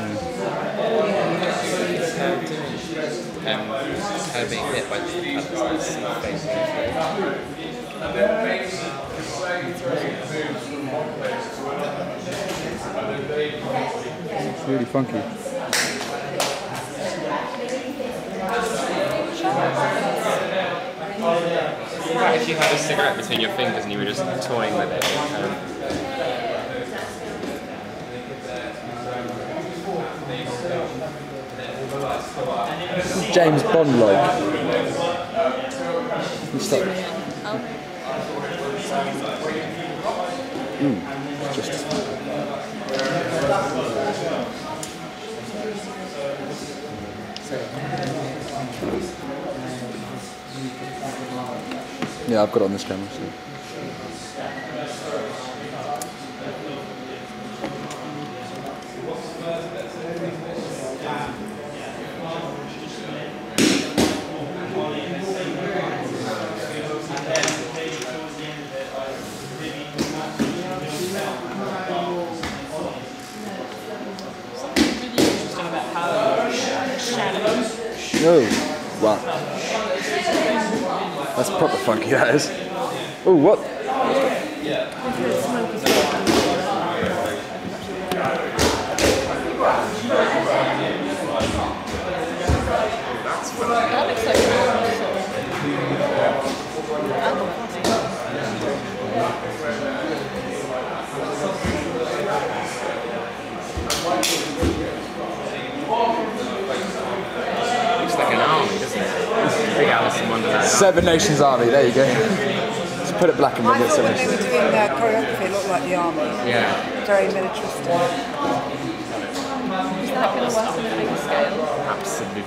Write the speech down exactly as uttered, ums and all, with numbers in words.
Um, kind of being hit by the pellets that's facing It's really funky. Like if you had a cigarette between your fingers and you were just toying with it. Um, James Bond like. You stop. Mm, just. Yeah, I've got it on this camera. So. Oh, wow. That's proper funky, that is. Oh, what? That looks like looks like an army, doesn't it? Big Alice in Wonderland. Seven Nations Army, there you go. Let's put it black and I white. thought when they were doing their choreography, it looked like the army. Yeah. Very militaristic. Is that going to work on a big scale? Absolutely.